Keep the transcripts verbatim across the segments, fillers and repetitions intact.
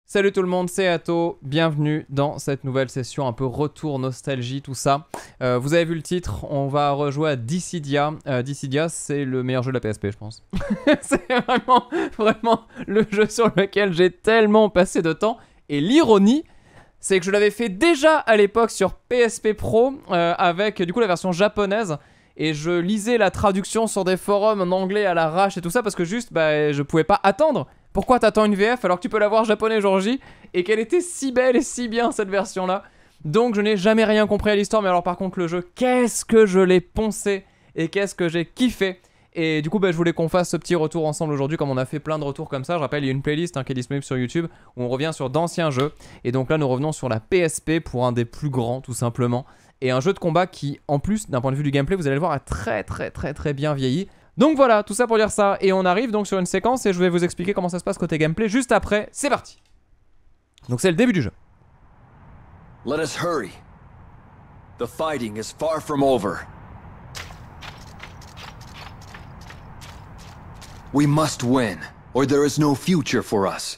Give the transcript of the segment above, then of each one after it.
Salut tout le monde, c'est Atto, bienvenue dans cette nouvelle session un peu retour nostalgie, tout ça. Euh, vous avez vu le titre, on va rejouer à Dissidia. Euh, Dissidia, c'est le meilleur jeu de la P S P, je pense. C'est vraiment, vraiment le jeu sur lequel j'ai tellement passé de temps. Et l'ironie, c'est que je l'avais fait déjà à l'époque sur P S P Pro, euh, avec du coup la version japonaise. Et je lisais la traduction sur des forums en anglais à l'arrache et tout ça, parce que juste, bah, je pouvais pas attendre. Pourquoi t'attends une V F alors que tu peux l'avoir japonais jour J et qu'elle était si belle et si bien cette version là. Donc je n'ai jamais rien compris à l'histoire, mais alors par contre le jeu, qu'est-ce que je l'ai poncé et qu'est-ce que j'ai kiffé. Et du coup bah, je voulais qu'on fasse ce petit retour ensemble aujourd'hui, comme on a fait plein de retours comme ça. Je rappelle, il y a une playlist hein, qui est disponible sur YouTube où on revient sur d'anciens jeux. Et donc là nous revenons sur la P S P pour un des plus grands tout simplement. Et un jeu de combat qui en plus d'un point de vue du gameplay, vous allez le voir, a très très très très bien vieilli. Donc voilà, tout ça pour dire ça, et on arrive donc sur une séquence et je vais vous expliquer comment ça se passe côté gameplay juste après, c'est parti. Donc c'est le début du jeu. Let us hurry. The fighting is far from over. We must win, or there is no future for us.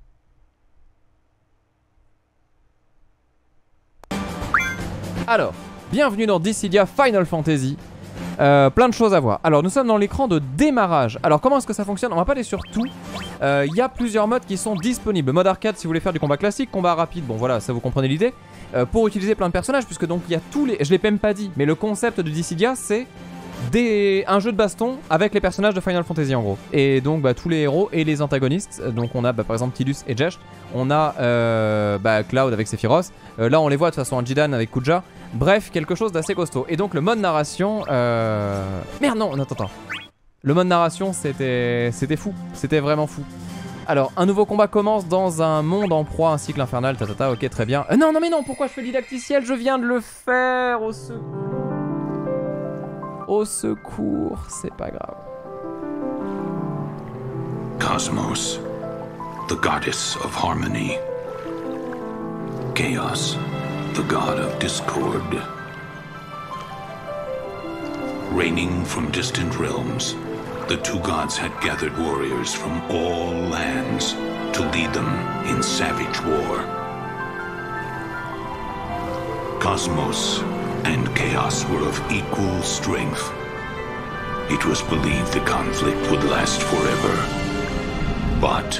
Alors, bienvenue dans Dissidia Final Fantasy. Euh, plein de choses à voir. Alors nous sommes dans l'écran de démarrage. Alors comment est-ce que ça fonctionne? On va pas aller sur tout. Il euh, y a plusieurs modes qui sont disponibles. Mode arcade si vous voulez faire du combat classique, combat rapide, bon voilà, ça vous comprenez l'idée. euh, Pour utiliser plein de personnages, puisque donc il y a tous les... Je l'ai même pas dit, mais le concept de Dissidia c'est des... un jeu de baston avec les personnages de Final Fantasy en gros. Et donc bah, tous les héros et les antagonistes. Donc on a bah, par exemple Tidus et Jesh. On a euh, bah, Cloud avec Sephiroth. euh, Là on les voit de toute façon en Jidan avec Kuja. Bref, quelque chose d'assez costaud. Et donc le mode narration... Euh... Merde, non, attends, attends. Le mode narration, c'était c'était fou. C'était vraiment fou. Alors, un nouveau combat commence dans un monde en proie, un cycle infernal, tatata, ok, très bien. Euh, non, non, mais non, pourquoi je fais le didacticiel? Je viens de le faire, au secours. Au secours, c'est pas grave. Cosmos, the goddess of harmony. Chaos, the god of discord. Reigning from distant realms, the two gods had gathered warriors from all lands to lead them in savage war. Cosmos and Chaos were of equal strength. It was believed the conflict would last forever. But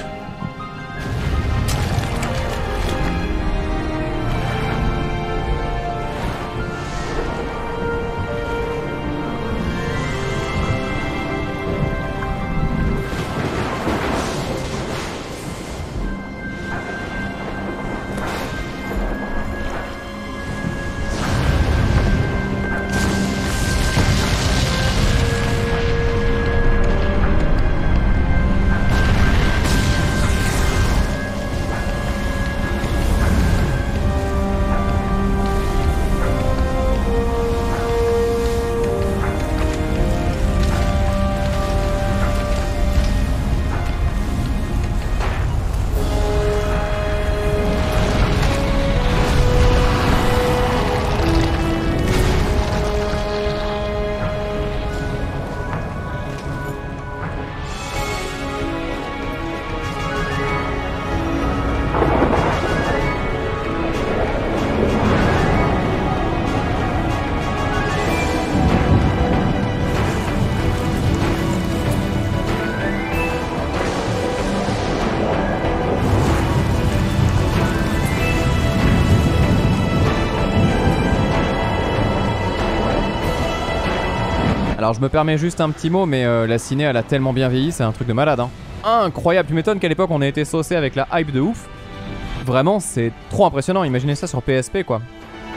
Alors je me permets juste un petit mot, mais euh, la ciné elle a tellement bien vieilli, c'est un truc de malade hein. Incroyable, tu m'étonnes qu'à l'époque on ait été saucé avec la hype de ouf. Vraiment c'est trop impressionnant, imaginez ça sur P S P quoi.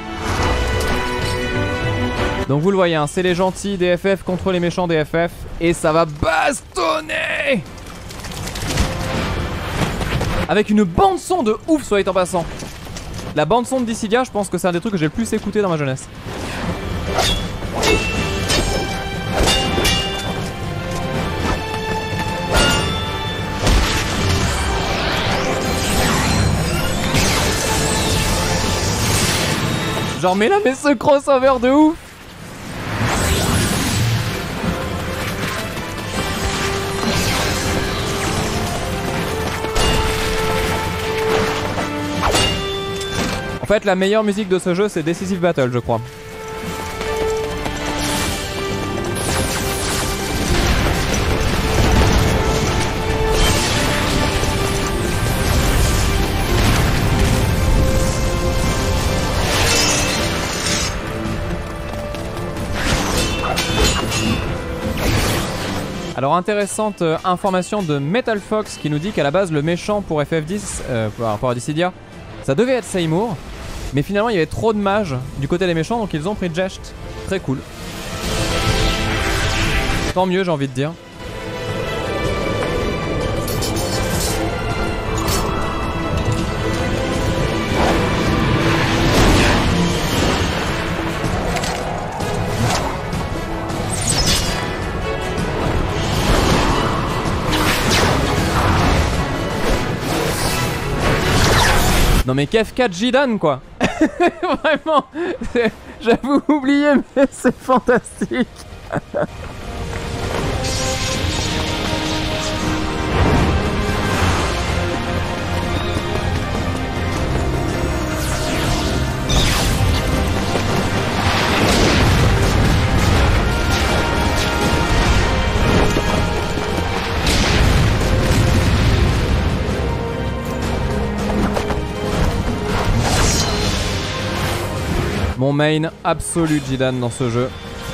Donc vous le voyez hein, c'est les gentils D F F contre les méchants D F F. Et ça va bastonner avec une bande son de ouf soit dit en passant. La bande son de Dissidia, je pense que c'est un des trucs que j'ai le plus écouté dans ma jeunesse. Genre mais là mais ce crossover de ouf. fait, la meilleure musique de ce jeu, c'est Decisive Battle, je crois. Alors intéressante euh, information de Metal Fox qui nous dit qu'à la base le méchant pour F F dix, euh, par rapport à Dissidia, ça devait être Seymour, mais finalement il y avait trop de mages du côté des méchants donc ils ont pris Jecht. Très cool. Tant mieux j'ai envie de dire. Non mais K F quatre Jidan quoi. Vraiment, j'avoue oublié mais c'est fantastique. Mon main absolu Jidan dans ce jeu.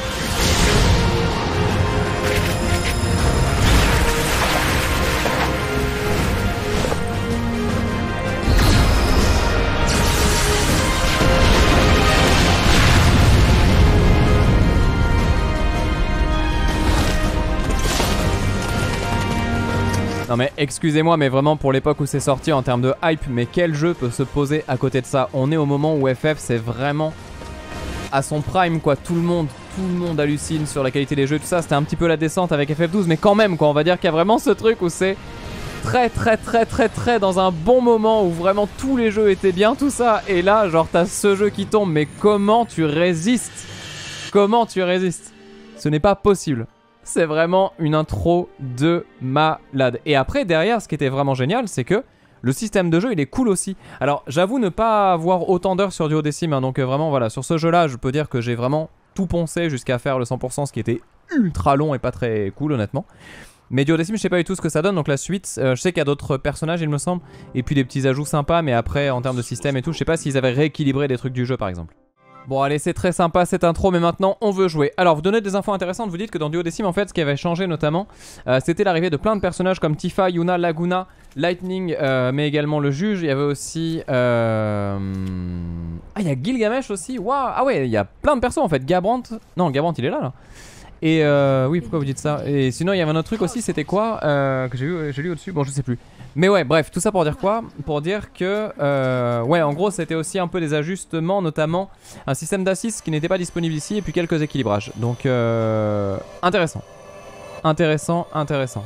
Non mais excusez-moi mais vraiment pour l'époque où c'est sorti en termes de hype, mais quel jeu peut se poser à côté de ça? On est au moment où F F c'est vraiment à son prime quoi, tout le monde, tout le monde hallucine sur la qualité des jeux, tout ça, c'était un petit peu la descente avec F F douze, mais quand même quoi, on va dire qu'il y a vraiment ce truc où c'est très très très très très dans un bon moment où vraiment tous les jeux étaient bien, tout ça, et là genre t'as ce jeu qui tombe, mais comment tu résistes? Comment tu résistes? Ce n'est pas possible. C'est vraiment une intro de malade. Et après derrière ce qui était vraiment génial c'est que le système de jeu il est cool aussi. Alors j'avoue ne pas avoir autant d'heures sur Duodécime hein, donc euh, vraiment voilà sur ce jeu là je peux dire que j'ai vraiment tout poncé jusqu'à faire le cent pour cent, ce qui était ultra long et pas très cool honnêtement. Mais Duodécime je sais pas du tout ce que ça donne donc la suite euh, je sais qu'il y a d'autres personnages il me semble et puis des petits ajouts sympas, mais après en termes de système et tout je sais pas s'ils avaient rééquilibré des trucs du jeu par exemple. Bon allez c'est très sympa cette intro mais maintenant on veut jouer. Alors vous donnez des infos intéressantes, vous dites que dans Duodécime en fait ce qui avait changé notamment euh, c'était l'arrivée de plein de personnages comme Tifa, Yuna, Laguna, Lightning euh, mais également le juge. Il y avait aussi euh... ah il y a Gilgamesh aussi, waouh. Ah ouais il y a plein de persos en fait, Gabrant, non Gabrant il est là là. Et euh, oui pourquoi vous dites ça. Et sinon il y avait un autre truc aussi, c'était quoi euh, que j'ai vu, j'ai lu au-dessus, bon je sais plus. Mais ouais bref tout ça pour dire quoi? Pour dire que euh, ouais en gros c'était aussi un peu des ajustements, notamment un système d'assises qui n'était pas disponible ici et puis quelques équilibrages. Donc euh, intéressant. Intéressant, intéressant.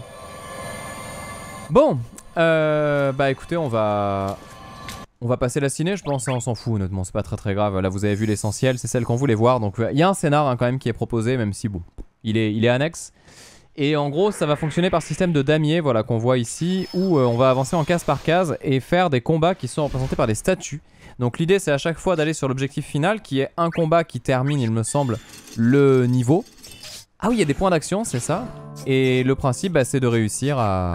Bon euh, bah écoutez on va... On va passer la ciné, je pense, on s'en fout honnêtement, c'est pas très très grave. Là vous avez vu l'essentiel, c'est celle qu'on voulait voir. Donc il y a un scénar hein, quand même qui est proposé, même si bon, il est, il est annexe. Et en gros ça va fonctionner par système de damier, voilà, qu'on voit ici, où euh, on va avancer en case par case et faire des combats qui sont représentés par des statues. Donc l'idée c'est à chaque fois d'aller sur l'objectif final, qui est un combat qui termine, il me semble, le niveau. Ah oui, il y a des points d'action, c'est ça. Et le principe bah, c'est de réussir à...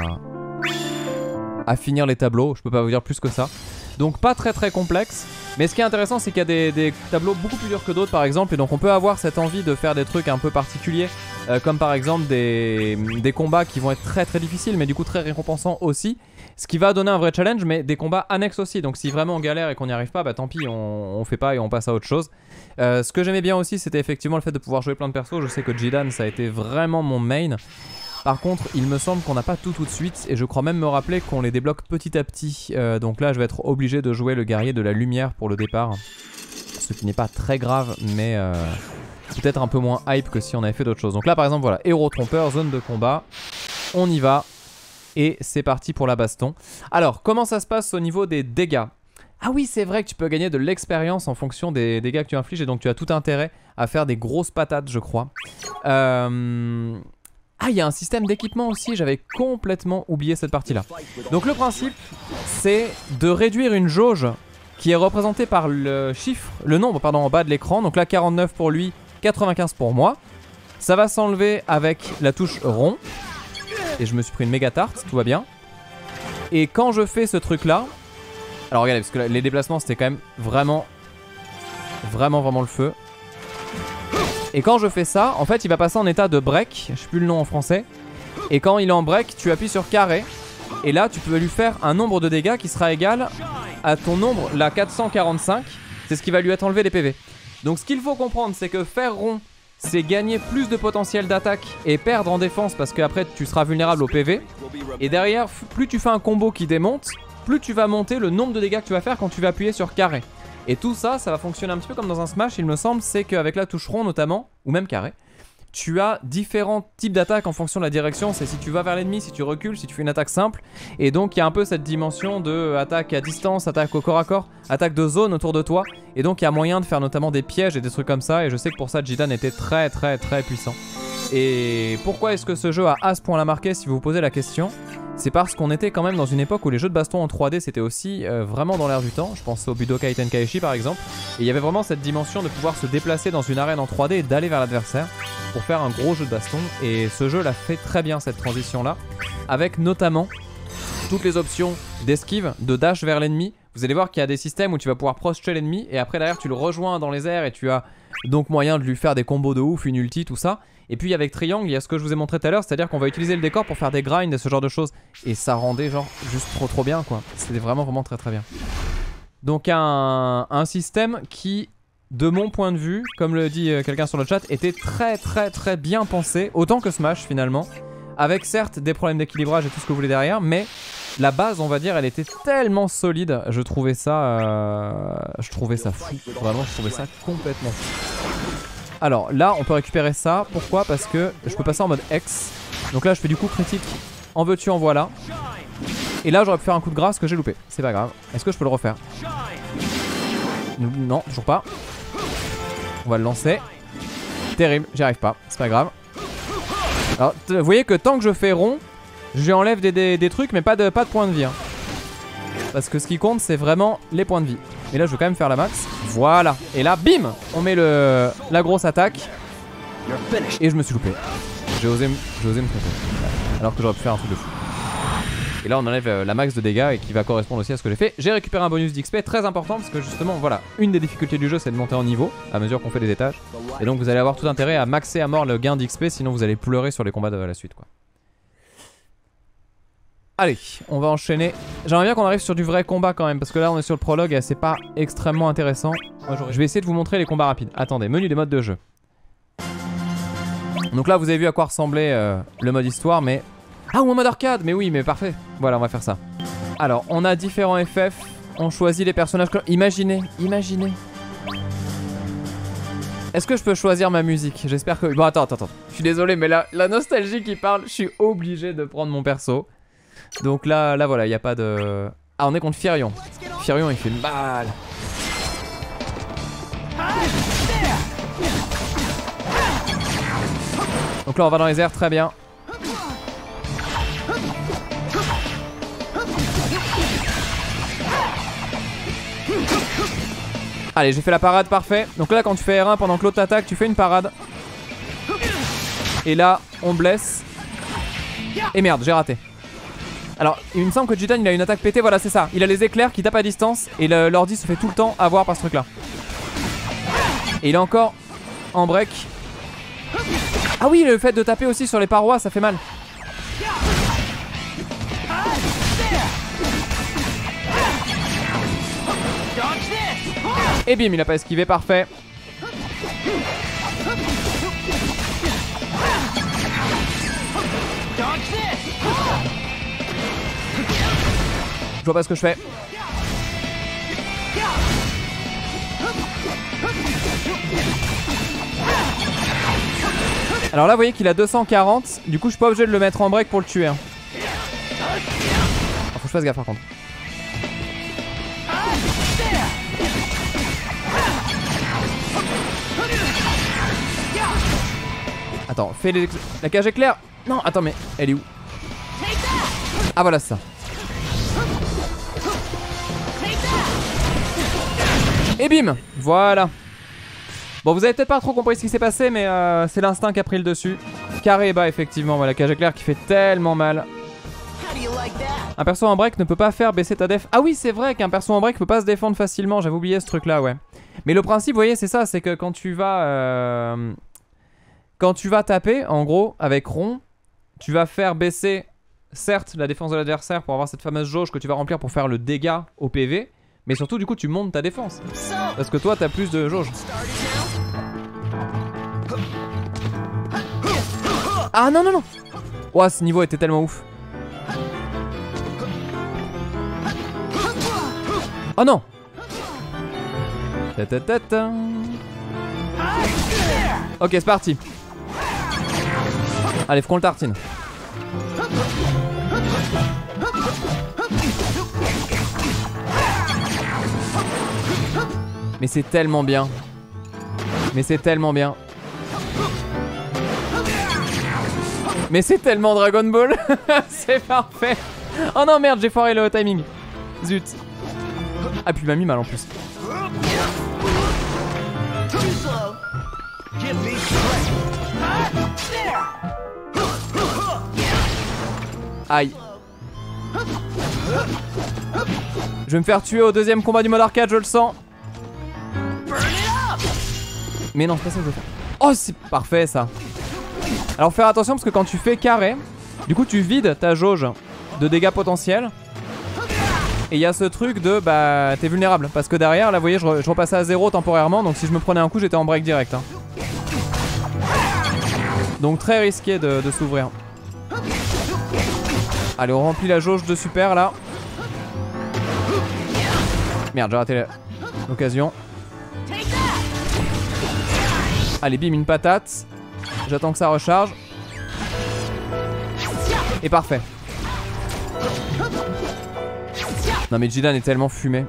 à finir les tableaux, je peux pas vous dire plus que ça. Donc pas très très complexe. Mais ce qui est intéressant c'est qu'il y a des, des tableaux beaucoup plus durs que d'autres par exemple. Et donc on peut avoir cette envie de faire des trucs un peu particuliers euh, comme par exemple des, des combats qui vont être très très difficiles mais du coup très récompensants aussi. Ce qui va donner un vrai challenge, mais des combats annexes aussi. Donc si vraiment on galère et qu'on n'y arrive pas, bah tant pis, on, on fait pas et on passe à autre chose. euh, Ce que j'aimais bien aussi c'était effectivement le fait de pouvoir jouer plein de persos. Je sais que Jidan ça a été vraiment mon main. Par contre, il me semble qu'on n'a pas tout tout de suite et je crois même me rappeler qu'on les débloque petit à petit. Euh, donc là, je vais être obligé de jouer le guerrier de la lumière pour le départ. Ce qui n'est pas très grave, mais euh, peut-être un peu moins hype que si on avait fait d'autres choses. Donc là, par exemple, voilà, héros trompeur, zone de combat. On y va et c'est parti pour la baston. Alors, comment ça se passe au niveau des dégâts? Ah oui, c'est vrai que tu peux gagner de l'expérience en fonction des dégâts que tu infliges et donc tu as tout intérêt à faire des grosses patates, je crois. Euh... Ah, il y a un système d'équipement aussi, j'avais complètement oublié cette partie-là. Donc le principe, c'est de réduire une jauge qui est représenté par le chiffre, le nombre pardon, en bas de l'écran. Donc là quarante-neuf pour lui, quatre-vingt-quinze pour moi. Ça va s'enlever avec la touche rond. Et je me suis pris une méga tarte, tout va bien. Et quand je fais ce truc là, alors regardez, parce que les déplacements c'était quand même vraiment, vraiment, vraiment le feu. Et quand je fais ça, en fait il va passer en état de break, je sais plus le nom en français. Et quand il est en break, tu appuies sur carré. Et là tu peux lui faire un nombre de dégâts qui sera égal à ton nombre, là quatre cent quarante-cinq. C'est ce qui va lui être enlevé les P V. Donc ce qu'il faut comprendre, c'est que faire rond, c'est gagner plus de potentiel d'attaque et perdre en défense parce qu'après tu seras vulnérable au P V. Et derrière, plus tu fais un combo qui démonte, plus tu vas monter le nombre de dégâts que tu vas faire quand tu vas appuyer sur carré. Et tout ça, ça va fonctionner un petit peu comme dans un Smash, il me semble, c'est qu'avec la touche rond notamment, ou même carré, tu as différents types d'attaques en fonction de la direction. C'est si tu vas vers l'ennemi, si tu recules, si tu fais une attaque simple. Et donc il y a un peu cette dimension de attaque à distance, attaque au corps à corps, attaque de zone autour de toi. Et donc il y a moyen de faire notamment des pièges et des trucs comme ça. Et je sais que pour ça Jidan était très très très puissant. Et pourquoi est-ce que ce jeu a à ce point la marqué, si vous vous posez la question? C'est parce qu'on était quand même dans une époque où les jeux de baston en trois D c'était aussi euh, vraiment dans l'air du temps. Je pense au Budokai Tenkaichi par exemple. Et il y avait vraiment cette dimension de pouvoir se déplacer dans une arène en trois D et d'aller vers l'adversaire pour faire un gros jeu de baston. Et ce jeu l'a fait très bien, cette transition là, avec notamment toutes les options d'esquive, de dash vers l'ennemi. Vous allez voir qu'il y a des systèmes où tu vas pouvoir projeter l'ennemi et après derrière tu le rejoins dans les airs et tu as donc moyen de lui faire des combos de ouf, une ulti, tout ça. Et puis avec triangle, il y a ce que je vous ai montré tout à l'heure, c'est à dire qu'on va utiliser le décor pour faire des grinds et ce genre de choses. Et ça rendait genre juste trop trop bien quoi. C'était vraiment vraiment très très bien. Donc un, un système qui, de mon point de vue, comme le dit euh, quelqu'un sur le chat, était très très très bien pensé, autant que Smash finalement. Avec certes des problèmes d'équilibrage et tout ce que vous voulez derrière, mais la base on va dire elle était tellement solide. Je trouvais ça, euh, je trouvais ça fou, vraiment je trouvais ça complètement fou. Alors là on peut récupérer ça, pourquoi? Parce que je peux passer en mode X. Donc là je fais du coup critique, en veux-tu en voilà. Et là j'aurais pu faire un coup de grâce que j'ai loupé, c'est pas grave. Est-ce que je peux le refaire? Non, toujours pas. On va le lancer. Terrible, j'y arrive pas, c'est pas grave. Alors vous voyez que tant que je fais rond, je enlève des, des, des trucs mais pas de, pas de points de vie hein. Parce que ce qui compte c'est vraiment les points de vie. Et là je veux quand même faire la max. Voilà. Et là bim, on met le, la grosse attaque. Et je me suis loupé. J'ai osé, j'ai osé me tromper. Alors que j'aurais pu faire un truc de fou. Et là on enlève la max de dégâts et qui va correspondre aussi à ce que j'ai fait. J'ai récupéré un bonus d'X P très important parce que justement voilà, une des difficultés du jeu c'est de monter en niveau à mesure qu'on fait des étages. Et donc vous allez avoir tout intérêt à maxer à mort le gain d'X P, sinon vous allez pleurer sur les combats de la suite quoi. Allez, on va enchaîner. J'aimerais bien qu'on arrive sur du vrai combat quand même, parce que là on est sur le prologue et c'est pas extrêmement intéressant. Je vais essayer de vous montrer les combats rapides. Attendez, menu des modes de jeu. Donc là vous avez vu à quoi ressemblait euh, le mode histoire, mais... Ah, ou en mode arcade, mais oui, mais parfait. Voilà, on va faire ça. Alors, on a différents F F, on choisit les personnages... Imaginez, imaginez. Est-ce que je peux choisir ma musique? J'espère que... Bon, attends, attends, attends. Je suis désolé, mais là, la nostalgie qui parle, je suis obligé de prendre mon perso. Donc là, là voilà, il n'y a pas de... Ah, on est contre Firion. Firion, il fait mal. Donc là, on va dans les airs, très bien. Allez, j'ai fait la parade, parfait. Donc là, quand tu fais R un pendant que l'autre t'attaque, tu fais une parade. Et là, on blesse. Et merde, j'ai raté. Alors, il me semble que Jidan il a une attaque pétée, voilà c'est ça. Il a les éclairs qui tapent à distance et l'ordi se fait tout le temps avoir par ce truc là. Et il est encore en break. Ah oui, le fait de taper aussi sur les parois, ça fait mal. Et bim, il a pas esquivé, parfait. Je vois pas ce que je fais. Alors là vous voyez qu'il a deux cent quarante. Du coup je suis pas obligé de le mettre en break pour le tuer hein. Faut que je fasse gaffe par contre. Attends, fais les... la cage éclair. Non, attends mais elle est où? Ah voilà c'est ça. Et bim. Voilà. Bon, vous avez peut-être pas trop compris ce qui s'est passé, mais euh, c'est l'instinct qui a pris le dessus. Carré et bas, effectivement. Voilà, cage éclair qui fait tellement mal. Un perso en break ne peut pas faire baisser ta def. Ah oui, c'est vrai qu'un perso en break peut pas se défendre facilement. J'avais oublié ce truc là, ouais. Mais le principe, vous voyez, c'est ça. C'est que quand tu vas euh, Quand tu vas taper, en gros, avec rond, tu vas faire baisser, certes, la défense de l'adversaire pour avoir cette fameuse jauge que tu vas remplir pour faire le dégât au P V. Mais surtout, du coup, tu montes ta défense. Parce que toi, t'as plus de jauge. Ah non, non, non. Ouah, ce niveau était tellement ouf. Oh non. Ta ta ta ta. Ok, c'est parti. Allez, faut qu'on le tartine. Mais c'est tellement bien. Mais c'est tellement bien. Mais c'est tellement Dragon Ball. C'est parfait. Oh non, merde, j'ai foiré le timing. Zut. Ah, puis il m'a mis mal en plus. Aïe. Je vais me faire tuer au deuxième combat du mode arcade, je le sens. Mais non, c'est pas ça que je veux faire. Oh, c'est parfait ça. Alors faire attention parce que quand tu fais carré, du coup tu vides ta jauge de dégâts potentiels. Et il y a ce truc de bah t'es vulnérable. Parce que derrière là vous voyez je, re, je repassais à zéro temporairement. Donc si je me prenais un coup j'étais en break direct hein. Donc très risqué de, de s'ouvrir. Allez, on remplit la jauge de super là. Merde, j'ai raté l'occasion. Allez, bim, une patate. J'attends que ça recharge. Et parfait. Non mais Jidan est tellement fumé.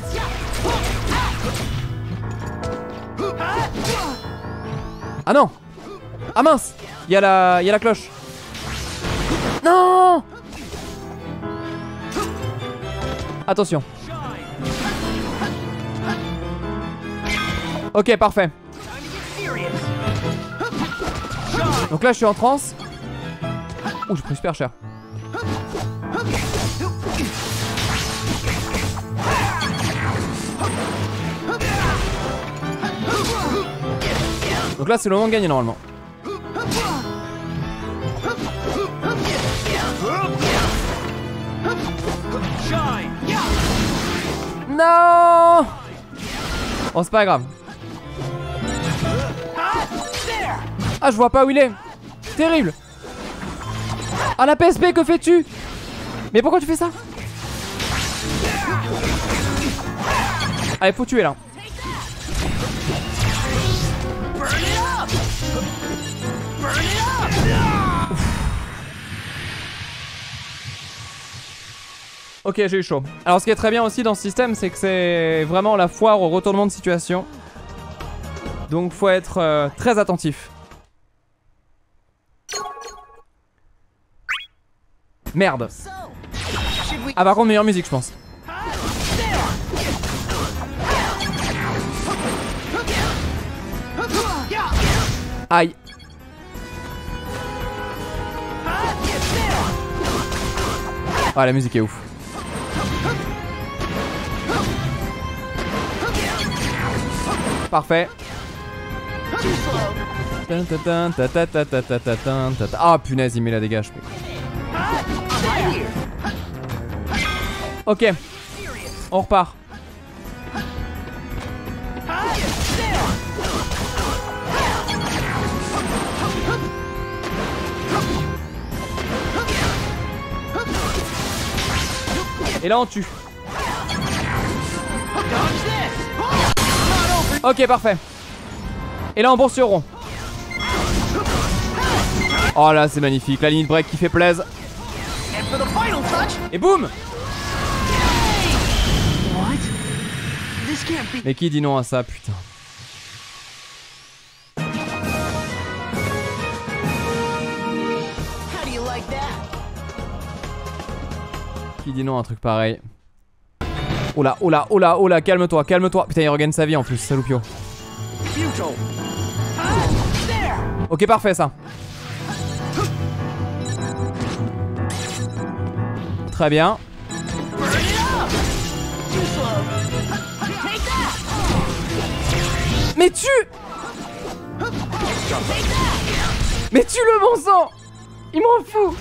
Ah non. Ah mince. Il y a la, il y a la cloche. Non. Attention. Ok, parfait. Donc là je suis en transe. Ouh, j'ai pris super cher. Donc là c'est le moment de gagner normalement. Non. Oh, c'est pas grave. Ah, je vois pas où il est. Terrible. Ah, la P S P, que fais-tu? Mais pourquoi tu fais ça? Allez, faut tuer là. Ok, j'ai eu chaud. Alors ce qui est très bien aussi dans ce système, c'est que c'est vraiment la foire au retournement de situation. Donc faut être euh, très attentif. Merde. Ah par contre meilleure musique je pense. Aïe. Ah la musique est ouf. Parfait. Ah punaise, il met la dégage. Ok. On repart. Et là on tue. Ok, parfait. Et là on bourse sur rond. Oh là c'est magnifique, la ligne break qui fait plaise. Et boum. Mais qui dit non à ça, putain. Qui dit non à un truc pareil? Oula, oula, oula, oula, calme-toi, calme-toi. Putain, il regagne sa vie en plus, saloupio. Ok, parfait ça. Très bien. Mais tue! Mais tue-le, bon sang! Il m'en fout!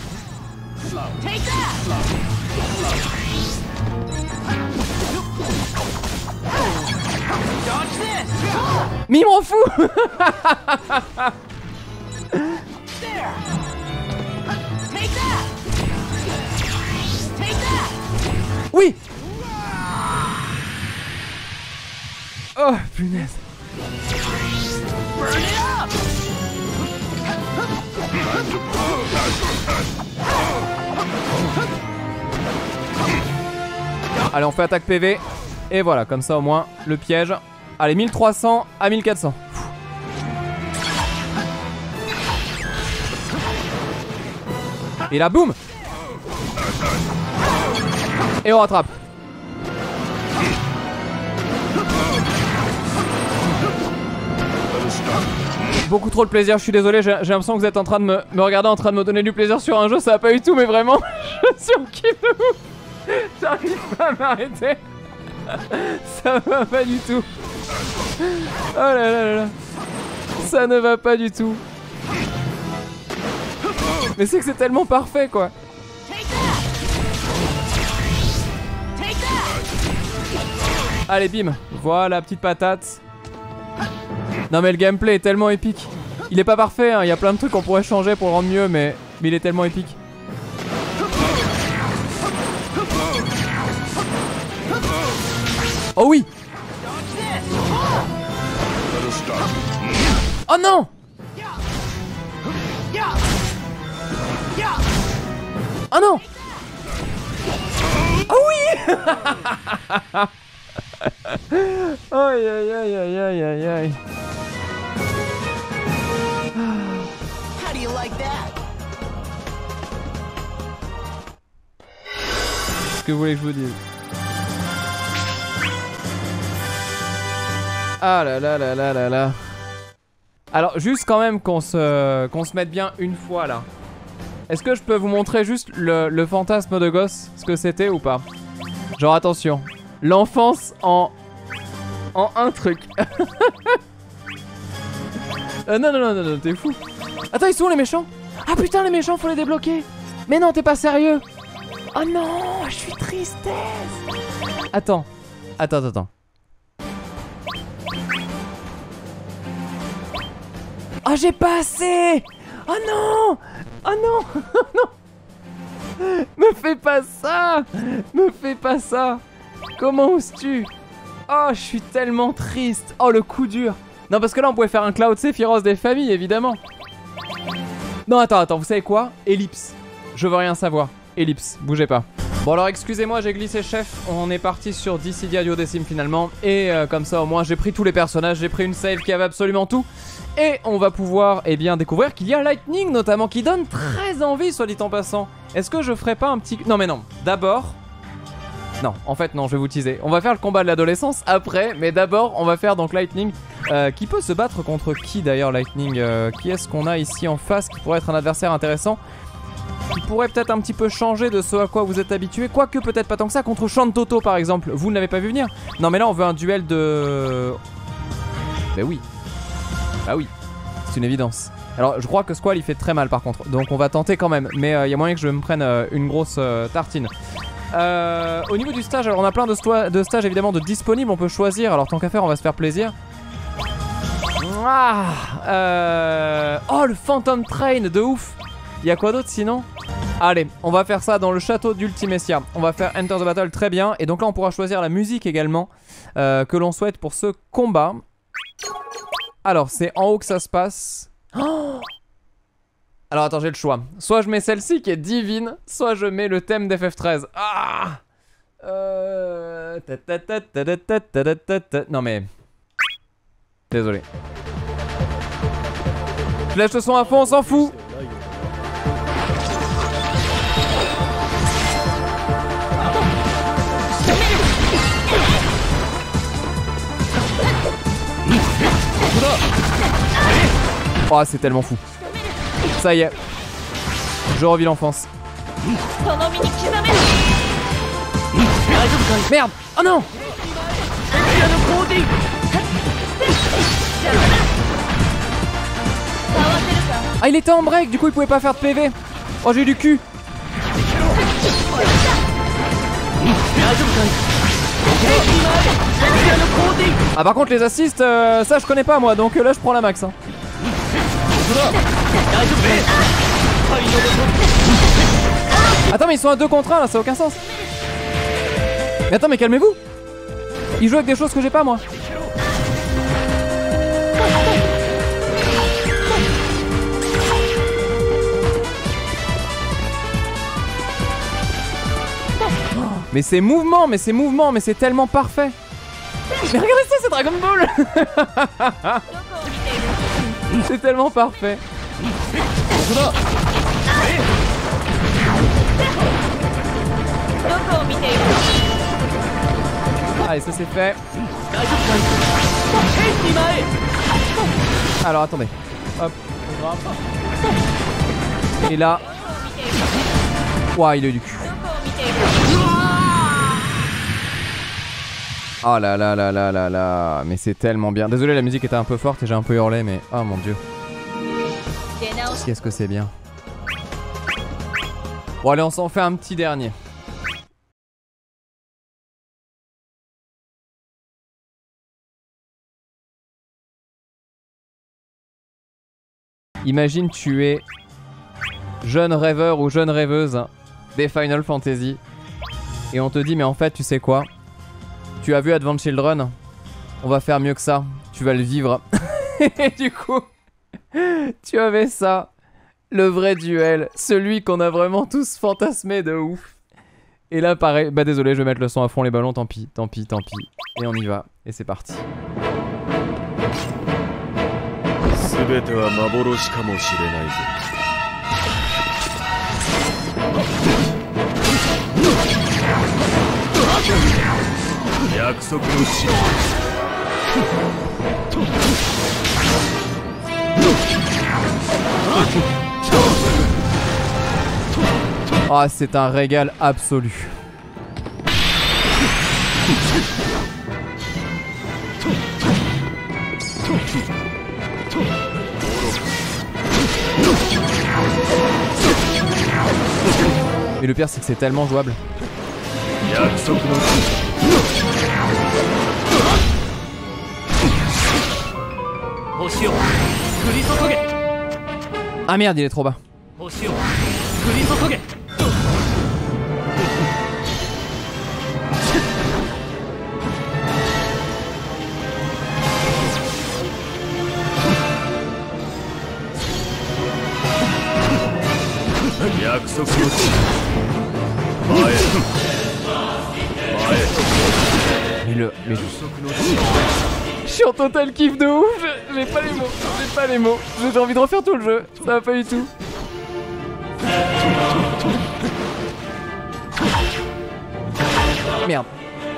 Mais il m'en fout! Oui! Oh, punaise! Allez, on fait attaque P V. Et voilà, comme ça au moins, le piège. Allez, mille trois cents à mille quatre cents. Et là, boum! Et on rattrape. Beaucoup trop de plaisir, je suis désolé, j'ai l'impression que vous êtes en train de me, me regarder en train de me donner du plaisir sur un jeu, ça va pas du tout, mais vraiment, je suis en kiff de ouf. J'arrive pas à m'arrêter. Ça va pas du tout. Oh là là là là. Ça ne va pas du tout. Mais c'est que c'est tellement parfait quoi. Allez bim. Voilà, petite patate. Non mais le gameplay est tellement épique. Il est pas parfait, hein. Il y a plein de trucs qu'on pourrait changer pour le rendre mieux, mais, mais il est tellement épique. Oh oui. Oh non. Oh non. Oh oui. Aïe aïe aïe aïe aïe aïe aïe. How do you like that? Qu'est-ce que vous voulez que je vous dise? Ah là là là là là là. Alors juste quand même qu'on se, qu'on se mette bien une fois là. Est-ce que je peux vous montrer juste le, le fantasme de gosse, ce que c'était ou pas? Genre attention, l'enfance en, en un truc. euh, non non non non, non t'es fou. Attends, ils sont où les méchants? Ah putain, les méchants faut les débloquer. Mais non, t'es pas sérieux. Oh non, je suis tristesse. Attends, attends, attends. Oh, j'ai pas assez. Oh non. Oh non. Non. Me fais pas ça. Me fais pas ça. Comment oses-tu? Oh, je suis tellement triste. Oh, le coup dur. Non, parce que là, on pouvait faire un Cloud Sephiroth des familles, évidemment. Non, attends, attends, vous savez quoi? Ellipse. Je veux rien savoir. Ellipse, bougez pas. Bon alors excusez-moi, j'ai glissé chef, on est parti sur Dissidia Duodécime finalement. Et euh, comme ça au moins j'ai pris tous les personnages, j'ai pris une save qui avait absolument tout. Et on va pouvoir eh bien découvrir qu'il y a Lightning notamment qui donne très envie soit dit en passant. Est-ce que je ferais pas un petit... Non mais non, d'abord... Non, en fait non, je vais vous teaser. On va faire le combat de l'adolescence après, mais d'abord on va faire donc Lightning euh, qui peut se battre contre qui d'ailleurs Lightning euh, Qui est-ce qu'on a ici en face qui pourrait être un adversaire intéressant, qui pourrait peut-être un petit peu changer de ce à quoi vous êtes habitué, quoique peut-être pas tant que ça, contre Shantoto par exemple. Vous ne l'avez pas vu venir? Non mais là on veut un duel de... Bah oui. Bah oui, c'est une évidence. Alors je crois que Squall il fait très mal par contre, donc on va tenter quand même. Mais il euh, y a moyen que je me prenne euh, une grosse euh, tartine. Euh, au niveau du stage, alors on a plein de, de stages évidemment de disponibles, on peut choisir. Alors tant qu'à faire on va se faire plaisir. Ah, euh... Oh le Phantom Train de ouf. Il y a quoi d'autre sinon? Allez, on va faire ça dans le château d'Ultimecia. On va faire Enter the Battle, très bien. Et donc là on pourra choisir la musique également euh, que l'on souhaite pour ce combat. Alors c'est en haut que ça se passe. Oh, alors attends, j'ai le choix. Soit je mets celle-ci qui est divine, soit je mets le thème d'F F treize. Ah euh... Non mais... Désolé. Je lâche le son à fond, on s'en fout. Oh, c'est tellement fou. Ça y est. Je revis l'enfance. Merde. Oh non. Ah, il était en break, du coup il pouvait pas faire de P V. Oh, j'ai eu du cul. Ah, par contre les assists, euh, ça je connais pas moi, donc euh, là je prends la max hein. Attends, mais ils sont à deux contre un là, ça a aucun sens. Mais attends, mais calmez-vous. Ils jouent avec des choses que j'ai pas moi. Mais c'est mouvement, mais c'est mouvement, mais c'est tellement parfait. Mais regardez ça, c'est Dragon Ball. C'est tellement parfait. Allez, ça c'est fait. Alors attendez. Hop. Et là. Ouah, il a eu du cul. Oh là là là là là là. Mais c'est tellement bien. Désolé, la musique était un peu forte et j'ai un peu hurlé, mais oh mon dieu. Qu'est-ce que c'est bien. Bon allez, on s'en fait un petit dernier. Imagine tu es jeune rêveur ou jeune rêveuse des Final Fantasy et on te dit mais en fait tu sais quoi, tu as vu Advent Children, on va faire mieux que ça, tu vas le vivre. Et du coup tu avais ça, le vrai duel, celui qu'on a vraiment tous fantasmé de ouf. Et là pareil, bah désolé, je vais mettre le son à fond, les ballons, tant pis, tant pis, tant pis. Et on y va, et c'est parti. Ah, c'est un régal absolu. Et le pire c'est que c'est tellement jouable. Ah merde, il est trop bas. Mais le... Mais... Je suis en total kiff de ouf. J'ai pas les mots. J'ai pas les mots. J'ai envie de refaire tout le jeu. Ça va pas du tout. Merde.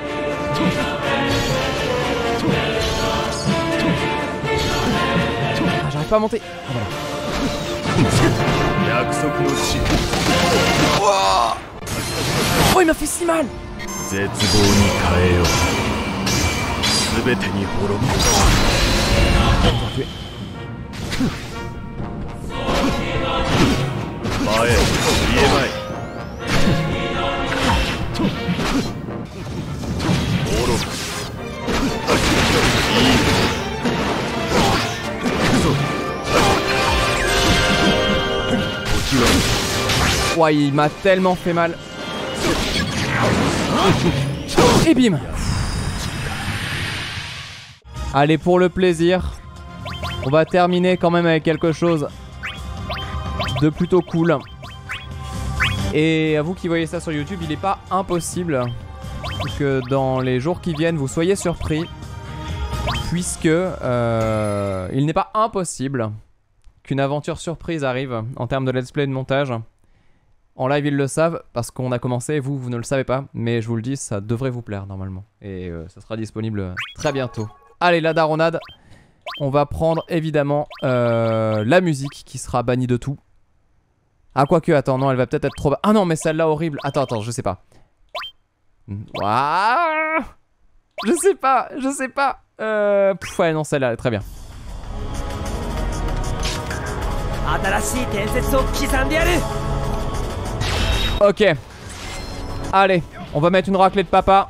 Ah, j'arrive pas à monter. Ah, voilà. Oh, il m'a fait si mal. Ouais, il m'a tellement fait mal. Et bim. Allez, pour le plaisir, on va terminer quand même avec quelque chose de plutôt cool. Et à vous qui voyez ça sur YouTube, il n'est pas impossible que dans les jours qui viennent, vous soyez surpris. Puisque euh, il n'est pas impossible qu'une aventure surprise arrive en termes de let's play et de montage. En live, ils le savent parce qu'on a commencé, vous, vous ne le savez pas. Mais je vous le dis, ça devrait vous plaire normalement. Et euh, ça sera disponible très bientôt. Allez, la daronade. On va prendre évidemment euh, la musique qui sera bannie de tout. Ah, quoique, attends, non, elle va peut-être être trop bas. Ah non, mais celle-là horrible. Attends, attends, je sais pas. Ouah, je sais pas, je sais pas. Euh, pff, ouais, non, celle-là, elle est très bien. Ok. Allez, on va mettre une raclée de papa.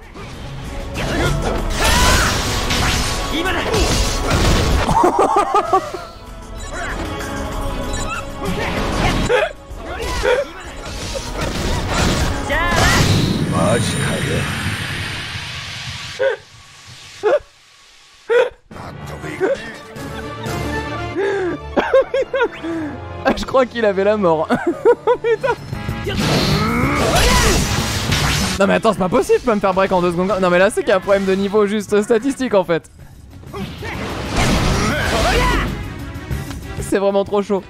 Ah, je crois qu'il avait la mort. Putain. Non mais attends, c'est pas possible, je peux me faire break en deux secondes. Non mais là c'est qu'il y a un problème de niveau juste statistique en fait. C'est vraiment trop chaud.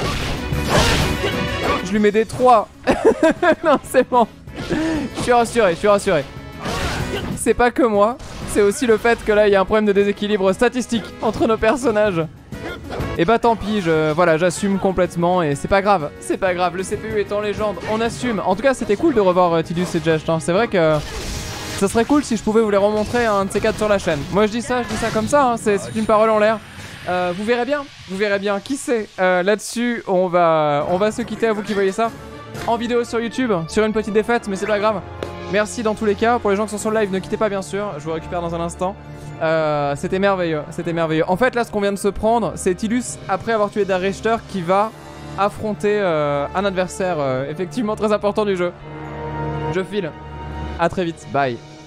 Je lui mets des trois. Non c'est bon. Je suis rassuré, je suis rassuré. C'est pas que moi, c'est aussi le fait que là il y a un problème de déséquilibre statistique entre nos personnages. Et bah tant pis, je, voilà, j'assume complètement et c'est pas grave, c'est pas grave, le C P U est en légende, on assume. En tout cas c'était cool de revoir euh, Tidus et Jesh, hein. C'est vrai que ça serait cool si je pouvais vous les remontrer un de ces quatre sur la chaîne. Moi je dis ça, je dis ça comme ça, hein. C'est une parole en l'air. Euh, vous verrez bien, vous verrez bien, qui sait. euh, Là-dessus on va, on va se quitter, à vous qui voyez ça en vidéo sur YouTube, sur une petite défaite, mais c'est pas grave. Merci dans tous les cas, pour les gens qui sont sur le live, ne quittez pas bien sûr, je vous récupère dans un instant. Euh, c'était merveilleux, c'était merveilleux. En fait là ce qu'on vient de se prendre, c'est Tidus après avoir tué Dark Richter qui va affronter euh, un adversaire euh, effectivement très important du jeu. Je file, à très vite, bye.